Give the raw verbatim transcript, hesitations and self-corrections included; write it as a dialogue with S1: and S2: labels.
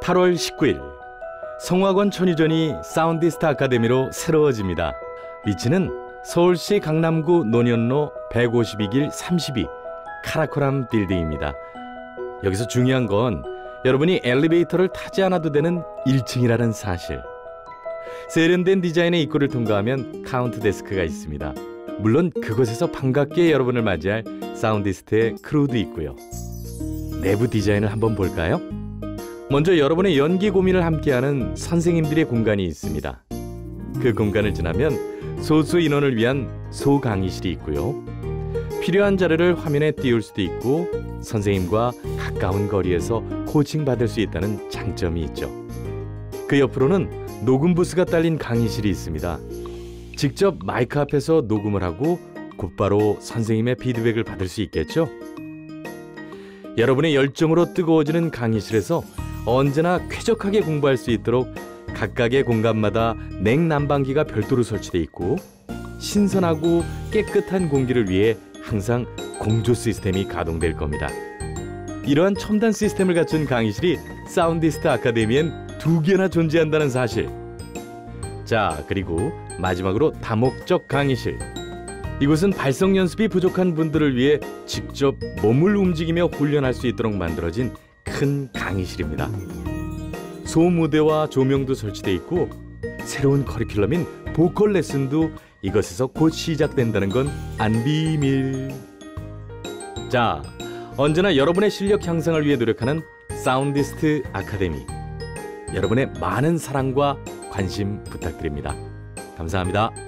S1: 팔월 십구일 성악원 천유전이 사운디스트 아카데미로 새로워집니다. 위치는 서울시 강남구 논현로 백오십이 길 삼십이 카라코람 빌딩입니다. 여기서 중요한 건 여러분이 엘리베이터를 타지 않아도 되는 일 층이라는 사실. 세련된 디자인의 입구를 통과하면 카운트 데스크가 있습니다. 물론 그곳에서 반갑게 여러분을 맞이할 사운디스트의 크루도 있고요. 내부 디자인을 한번 볼까요? 먼저 여러분의 연기 고민을 함께하는 선생님들의 공간이 있습니다. 그 공간을 지나면 소수 인원을 위한 소강의실이 있고요. 필요한 자료를 화면에 띄울 수도 있고 선생님과 가까운 거리에서 코칭받을 수 있다는 장점이 있죠. 그 옆으로는 녹음 부스가 딸린 강의실이 있습니다. 직접 마이크 앞에서 녹음을 하고 곧바로 선생님의 피드백을 받을 수 있겠죠? 여러분의 열정으로 뜨거워지는 강의실에서 언제나 쾌적하게 공부할 수 있도록 각각의 공간마다 냉난방기가 별도로 설치되어 있고 신선하고 깨끗한 공기를 위해 항상 공조 시스템이 가동될 겁니다. 이러한 첨단 시스템을 갖춘 강의실이 사운디스트 아카데미엔 두 개나 존재한다는 사실. 자, 그리고 마지막으로 다목적 강의실. 이곳은 발성 연습이 부족한 분들을 위해 직접 몸을 움직이며 훈련할 수 있도록 만들어진 큰 강의실입니다. 소무대와 조명도 설치되어 있고 새로운 커리큘럼인 보컬 레슨도 이것에서 곧 시작된다는 건 안 비밀. 자, 언제나 여러분의 실력 향상을 위해 노력하는 사운디스트 아카데미. 여러분의 많은 사랑과 관심 부탁드립니다. 감사합니다.